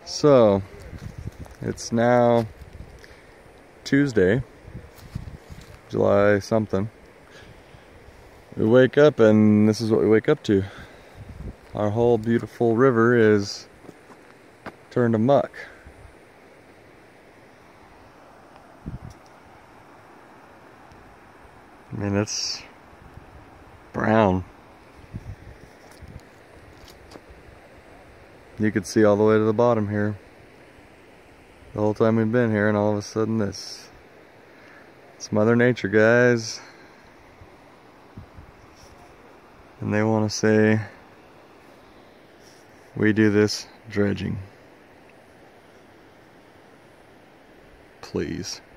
So, it's now Tuesday, July something. We wake up and this is what we wake up to. Our whole beautiful river is turned to muck. I mean, it's brown. You could see all the way to the bottom here the whole time we've been here, and all of a sudden this. It's Mother Nature, guys. And they want to say we do this dredging. Please.